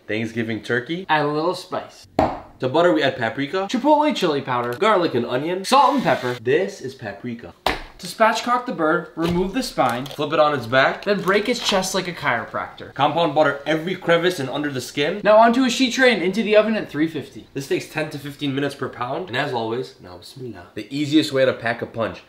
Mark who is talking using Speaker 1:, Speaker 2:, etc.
Speaker 1: Thanksgiving turkey.
Speaker 2: Add a little spice.
Speaker 1: To butter, we add paprika,
Speaker 2: Chipotle chili powder,
Speaker 1: garlic and onion,
Speaker 2: salt and pepper.
Speaker 1: This is paprika.
Speaker 2: To spatchcock the bird, remove the spine,
Speaker 1: Flip it on its back.
Speaker 2: then break its chest like a chiropractor.
Speaker 1: Compound butter every crevice and under the skin.
Speaker 2: Now onto a sheet tray and into the oven at 350.
Speaker 1: This takes 10 to 15 minutes per pound. And as always, now bismillah. The easiest way to pack a punch.